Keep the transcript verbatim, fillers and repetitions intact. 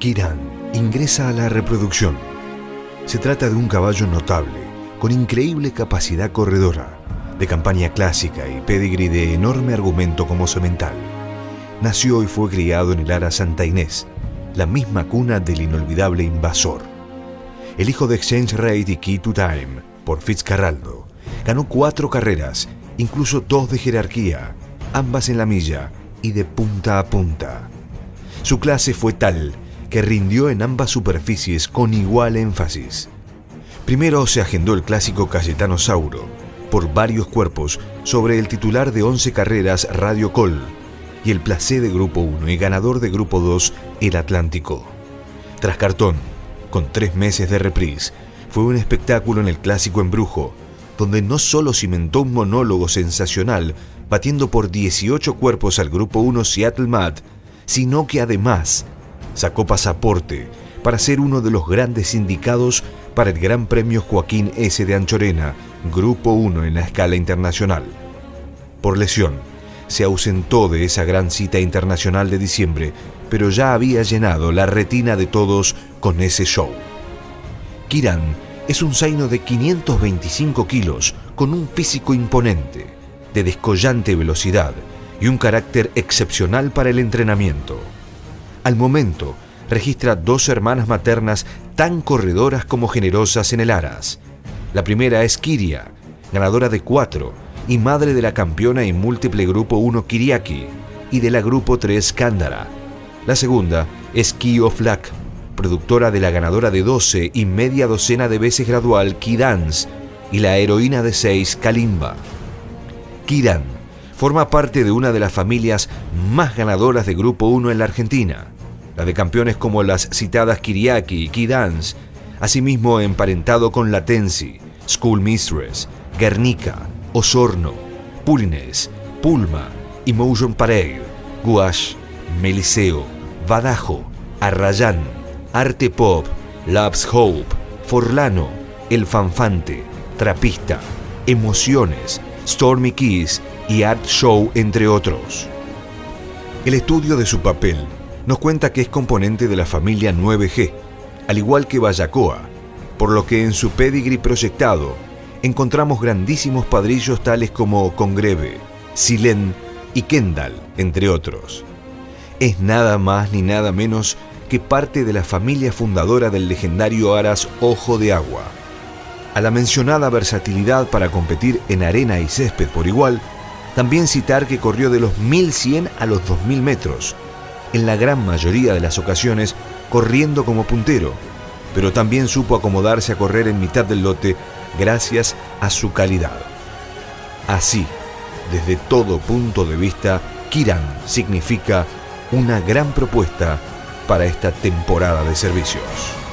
Kiran ingresa a la reproducción. Se trata de un caballo notable, con increíble capacidad corredora, de campaña clásica y pedigree de enorme argumento como semental. Nació y fue criado en el Ara Santa Inés, la misma cuna del inolvidable Invasor. El hijo de Exchange Rate y Key to Time, por Fitzcarraldo, ganó cuatro carreras, incluso dos de jerarquía, ambas en la milla y de punta a punta. Su clase fue tal que rindió en ambas superficies con igual énfasis. Primero se agendó el clásico Cayetano Sauro, por varios cuerpos, sobre el titular de once carreras Radio Col, y el placé de Grupo uno y ganador de Grupo dos, el Atlántico. Tras cartón, con tres meses de reprise, fue un espectáculo en el clásico Embrujo, donde no solo cimentó un monólogo sensacional, batiendo por dieciocho cuerpos al Grupo uno Seattle Mad, sino que además sacó pasaporte para ser uno de los grandes indicados para el Gran Premio Joaquín S. de Anchorena, Grupo uno en la escala internacional. Por lesión, se ausentó de esa gran cita internacional de diciembre, pero ya había llenado la retina de todos con ese show. Kiran es un zaino de quinientos veinticinco kilos, con un físico imponente, de descollante velocidad y un carácter excepcional para el entrenamiento. Al momento, registra dos hermanas maternas tan corredoras como generosas en el Aras. La primera es Kiria, ganadora de cuatro y madre de la campeona y múltiple Grupo uno Kiriaki y de la Grupo tres Cándara. La segunda es Key of Luck, productora de la ganadora de doce y media docena de veces gradual Kidance y la heroína de seis Kalimba. Kiran forma parte de una de las familias más ganadoras de Grupo uno en la Argentina, la de campeones como las citadas Kiriaki y Kidance, asimismo emparentado con Latensi, School Mistress, Guernica, Osorno, Pulines, Pulma, Emotion Parade, Gouache, Meliseo, Badajo, Arrayán, Arte Pop, Love's Hope, Forlano, El Fanfante, Trapista, Emociones, Stormy Kiss y Art Show, entre otros. El estudio de su papel nos cuenta que es componente de la familia nueve G, al igual que Bayacoa, por lo que en su pedigree proyectado encontramos grandísimos padrillos tales como Congreve, Silén y Kendall, entre otros. Es nada más ni nada menos que parte de la familia fundadora del legendario Aras Ojo de Agua. A la mencionada versatilidad para competir en arena y césped por igual, también citar que corrió de los mil cien a los dos mil metros, en la gran mayoría de las ocasiones corriendo como puntero, pero también supo acomodarse a correr en mitad del lote gracias a su calidad. Así, desde todo punto de vista, Kiran significa una gran propuesta para esta temporada de servicios.